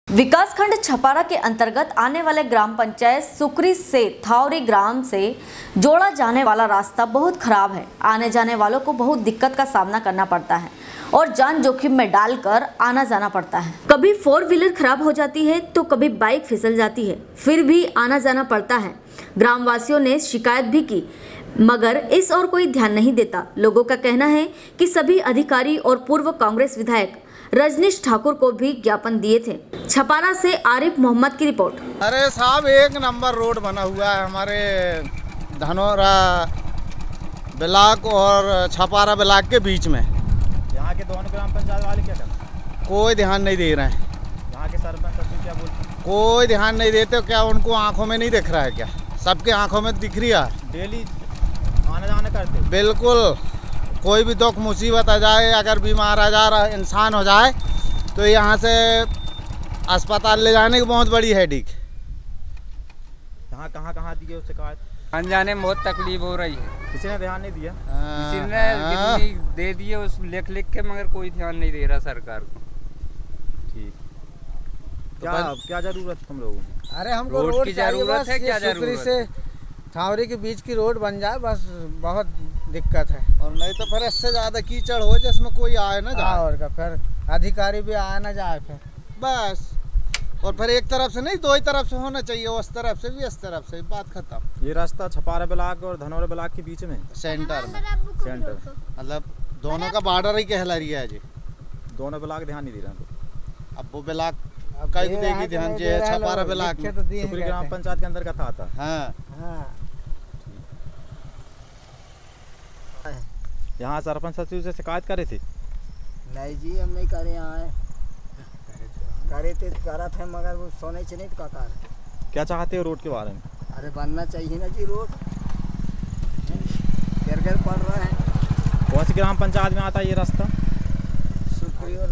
विकासखंड छपारा के अंतर्गत आने वाले ग्राम पंचायत सुकरी से थावरी ग्राम से जोड़ा जाने वाला रास्ता बहुत खराब है। आने जाने वालों को बहुत दिक्कत का सामना करना पड़ता है और जान जोखिम में डालकर आना जाना पड़ता है। कभी 4 व्हीलर खराब हो जाती है तो कभी बाइक फिसल जाती है, फिर भी आना जाना पड़ता है। ग्रामवासियों ने शिकायत भी की मगर इस और कोई ध्यान नहीं देता। लोगों का कहना है कि सभी अधिकारी और पूर्व कांग्रेस विधायक रजनीश ठाकुर को भी ज्ञापन दिए थे। छपारा से आरिफ मोहम्मद की रिपोर्ट। अरे साहब, 1 नंबर रोड बना हुआ है हमारे धनौरा ब्लॉक और छपारा ब्लॉक के बीच में। यहाँ के दोनों ग्राम पंचायत वाले क्या करते हैं? कोई ध्यान नहीं दे रहे हैं। यहाँ के सरपंच क्या बोलते हैं? कोई ध्यान नहीं देते। क्या उनको आंखों में नहीं दिख रहा है? क्या सबके आंखों में दिख रही है? डेली आना जाना करते? बिल्कुल। कोई भी दुख मुसीबत आ जाए, अगर बीमार आ जा रहा इंसान हो जाए तो यहाँ से अस्पताल ले जाने की बहुत बड़ी हेडेक। यहाँ कहाँ दिए शिकायत? अनजाने में बहुत तकलीफ हो रही है। किसी ने ध्यान नहीं दिया? किसी ने दे दिए उस लिख के, मगर कोई ध्यान नहीं दे रहा सरकार को। ठीक। क्या जरूरत हम लोगों को? अरे हमको रोड की जरूरत है। क्या जरूरत से थावरी के बीच की रोड बन जाए, बस बहुत दिक्कत है। और नहीं तो फिर इससे ज्यादा कीचड़ हो जिसमें कोई आए ना जाए, और का फिर अधिकारी भी आए ना जाए फिर बस। और फिर एक तरफ से नहीं, 2 ही तरफ से होना चाहिए, उस तरफ से भी इस तरफ से, बात खत्म। ये रास्ता छपारा ब्लॉक और धनौरा ब्लॉक के बीच में, सेंटर मतलब दोनों का बॉर्डर ही कहला रहा है जी। दोनों ब्लॉक ध्यान नहीं दे रहा। अब वो ब्लॉक कई देगी ध्यान जी, छपारा ब्लॉक सुकरी ग्राम पंचायत के अंदर का था। हाँ। यहाँ सरपंच सचिव से शिकायत करे थे? नहीं जी, हम नहीं करे। यहाँ करे थे करा थे मगर वो सोने से नहीं। तो क्या चाहते हो रोड के बारे में? अरे बनना चाहिए ना जी रोड। गिर पड़ रहा है। कौन सी ग्राम पंचायत में आता है ये रास्ता? सुकरी और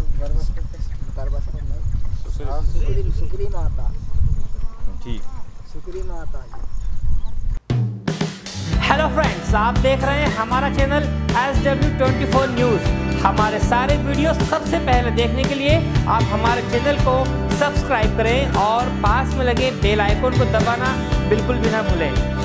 सुकरी में आता। ठीक, सुकरी में आता है। हेलो फ्रेंड्स, आप देख रहे हैं हमारा चैनल SW24 न्यूज़। हमारे सारे वीडियो सबसे पहले देखने के लिए आप हमारे चैनल को सब्सक्राइब करें और पास में लगे बेल आइकन को दबाना बिल्कुल भी ना भूलें।